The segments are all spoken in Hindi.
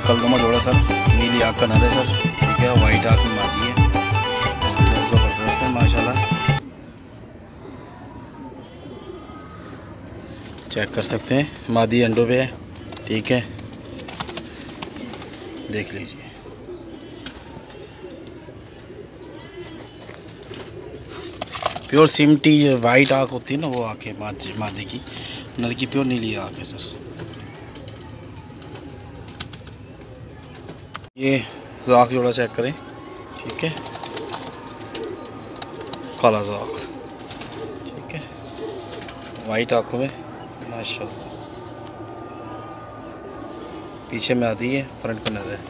कलदमा जोड़ा सर, नीली आँख का नर है सर, ठीक है, वाइट आँख में मादी है, बहुत ज़बरदस्त है माशाल्लाह। चेक कर सकते हैं, मादी अंडों पे है, ठीक है, देख लीजिए। प्योर सिमटी वाइट आँख होती है ना, वो आँख है मादी की, नर की प्योर नीली आँख है सर। ये ज़ाक जोड़ा चेक करें, ठीक है, काला ज़ाक, ठीक है, वाइट आँखों में माशाल्लाह। पीछे में आती है, फ्रंट पे नर है।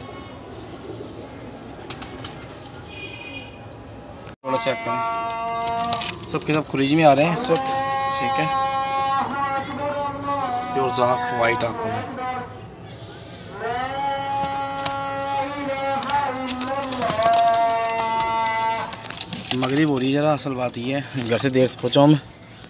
थोड़ा चेक करें, सबके सब खुरीज में आ रहे हैं इस वक्त, ठीक है, प्योर ज़ाक वाइट आँखों में। मगरिब हो रही है ज़रा, असल बात ये है घर से देर से पहुँचा हूँ मैं।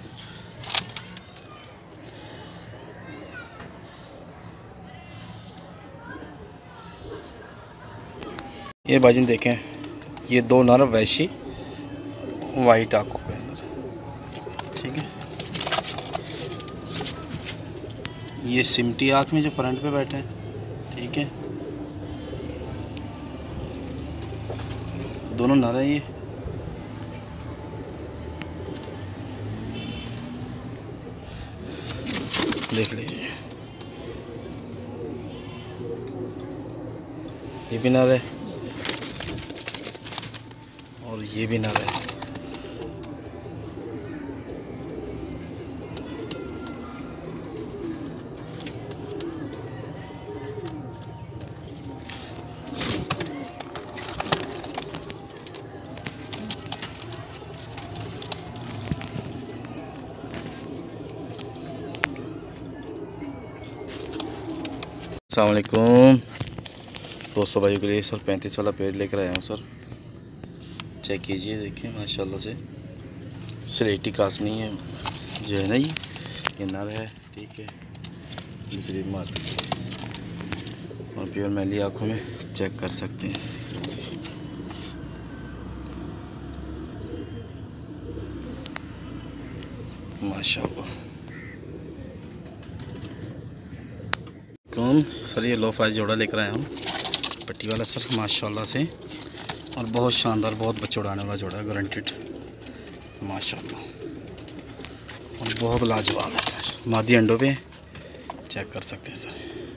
ये भाईजान देखें, ये दो नर वैशी वाइट आँखों के अंदर, ठीक है, ये सिमटी आँख में जो फ्रंट पे बैठे हैं, ठीक है, दोनों नर हैं ये। देख लीजिए, ये भी नर है और ये भी नर है। अस्सलाम वालेकुम दोस्तों, भाइयों के लिए सर 35 वाला पेड़ लेकर आया हूँ सर। चेक कीजिए, देखिए माशाल्लाह से स्लेटी कासनी है जो है ना, ये नर है, ठीक है, दूसरी मादी और प्योर मैली आँखों में चेक कर सकते हैं। माशाल्लाह कौन सर, ये लो प्राइस जोड़ा लेकर आया हूँ, पट्टी वाला सर माशाल्लाह से, और बहुत शानदार, बहुत बच्चे उड़ाने वाला जोड़ा है, गारंटेड माशाल्लाह, और बहुत लाजवाब है। मादी अंडों पे चेक कर सकते हैं सर।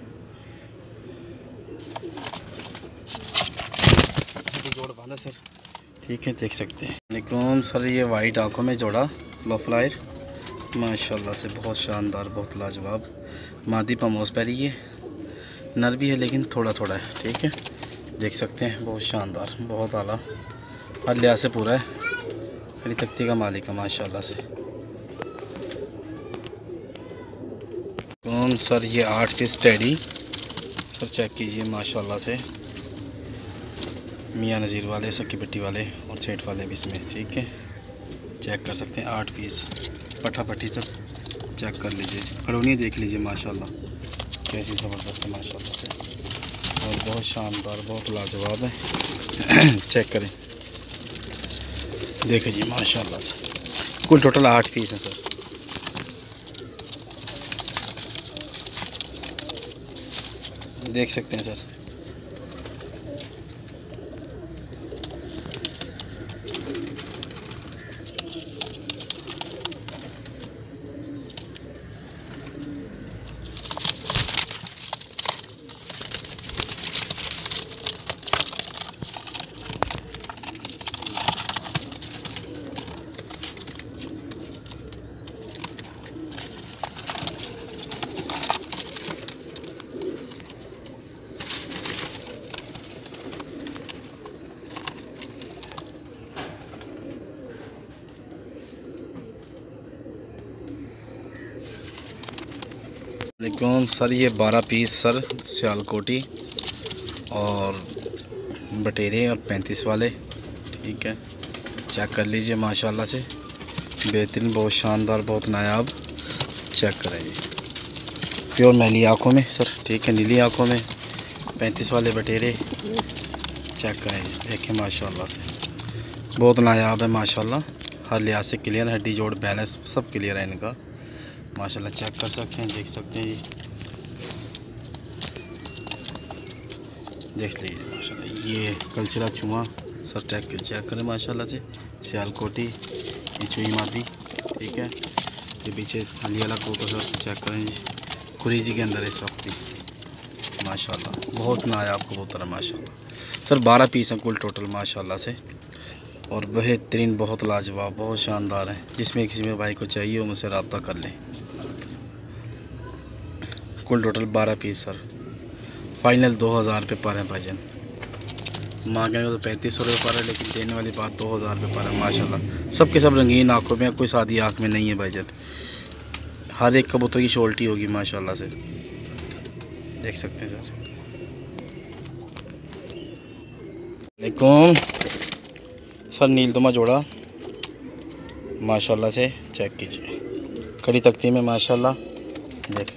जोड़ बांधा सर, ठीक है, देख सकते हैं। वालेकुम सर, ये वाइट आँखों में जोड़ा लो फ्लायर माशाल्लाह से, बहुत शानदार, बहुत लाजवाब। मादी पमोस पैरी है, नर भी है लेकिन थोड़ा थोड़ा है, ठीक है, देख सकते हैं, बहुत शानदार, बहुत आला, हर लिहाज से पूरा है, खड़ी तख्ती का मालिक है माशाल्लाह से। कौन सर, ये 8 पीस टेडी सर, चेक कीजिए माशाल्लाह से, मियाँ नज़ीर वाले, सकी पट्टी वाले और सेठ वाले भी इसमें, ठीक है, चेक कर सकते हैं। 8 पीस पट्ठा पट्टी सर, चेक कर लीजिए, खड़ोनी देख लीजिए माशाल्लाह, कैसी ज़बरदस्त है माशाल्लाह से, और बहुत शानदार, बहुत लाजवाब है। चेक करें, देखिए जी माशाल्लाह से, कुल टोटल 8 पीस हैं सर। देख सकते हैं सर। वालेकुम सर, ये 12 पीस सर सियालकोटी और बटेरे और 35 वाले, ठीक है, चेक कर लीजिए माशाल्लाह से, बेहतरीन, बहुत शानदार, बहुत नायाब। चेक करें, प्योर मैली आँखों में सर, ठीक है, नीली आँखों में 35 वाले बटेरे चेक करें जी, देखें माशाल्लाह से बहुत नायाब है माशाल्लाह। हर लिहाज से क्लियर, हड्डी जोड़ बैलेंस सब क्लियर है इनका माशाल्लाह। चेक कर सकते हैं, देख सकते हैं जी, देख लीजिए माशाल्लाह। ये कलसिरा चुमा सर चेक करें माशाल्लाह से। सियालकोटी ये चुई मादी, ठीक है। ये पीछे अली वाला कोको सर चेक करें जी, खुरीजी के अंदर इस वक्त भी माशाल्लाह बहुत नायाब कबूतर है माशाल्लाह। सर 12 पीस हैं कुल टोटल माशाल्लाह से, और बेहतरीन बहुत लाजवाब बहुत शानदार है। जिसमें किसी में भाई को चाहिए वो मुझसे रब्ता कर लें। कुल टोटल 12 पीस सर, फाइनल 2000 रुपये पर है भाईजान। मांगने को तो 3500 रुपये पर है, लेकिन देने वाली बात 2000 रुपये पर है माशाल्लाह। सब के सब रंगीन आँखों में, कोई सादी आँख में नहीं है भाईजान। हर एक कबूतर की शोल्टी होगी माशाल्लाह से, देख सकते हैं सर। वालेकुम सर, नीलदुमा जोड़ा माशाल्लाह से चेक कीजिए, कड़ी तख्ती में माशाल्लाह। देख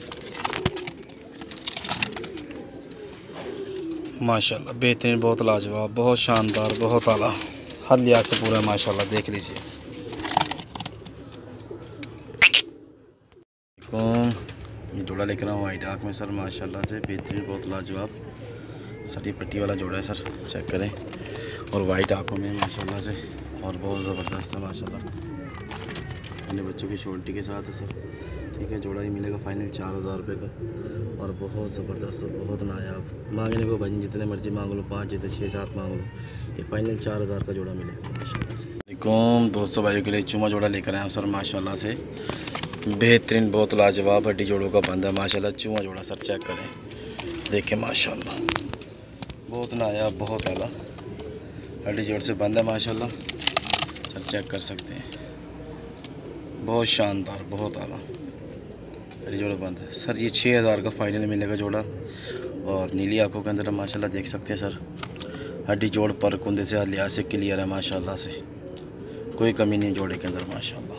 माशाल्लाह बेहतरीन बहुत लाजवाब बहुत शानदार बहुत आला, हर लिहाज से पूरा माशाल्लाह। देख लीजिए ये जोड़ा लेकर आऊँ वाइट आँख में सर माशाल्लाह से, बेहतरीन बहुत लाजवाब सटी पट्टी वाला जोड़ा है सर, चेक करें। और वाइट आँखों में माशाल्लाह से, और बहुत ज़बरदस्त है माशाल्लाह। अपने बच्चों की शोल्टी के साथ है सर, ठीक है। जोड़ा ही मिलेगा फाइनल 4000 रुपये का, और बहुत ज़बरदस्त और बहुत नायाब। मांगने को भाई जितने मर्जी मांग लो, 5 जितने 6-7 मांग लो, ये फाइनल 4000 का जोड़ा मिलेगा माशाल्लाह से। वालेकुम दोस्तों, भाइयों के लिए चुमा जोड़ा लेकर आए हैं सर माशाल्लाह से, बेहतरीन बहुत लाजवाब हड्डी जोड़ों का बंदा माशाल्लाह। चुमा जोड़ा सर चेक करें, देखें माशाल्लाह बहुत नायाब बहुत आला हड्डी जोड़ से बंदा माशाल्लाह सर, चेक कर सकते हैं। बहुत शानदार बहुत आला हड्डी जोड़ा बंद है सर। ये 6000 का फाइनल मिलेगा जोड़ा, और नीली आंखों के अंदर माशाल्लाह देख सकते हैं सर। हड्डी जोड़ पर कुंदे से लिहाज से क्लियर है माशाल्लाह से, कोई कमी नहीं जोड़े के अंदर माशाल्लाह।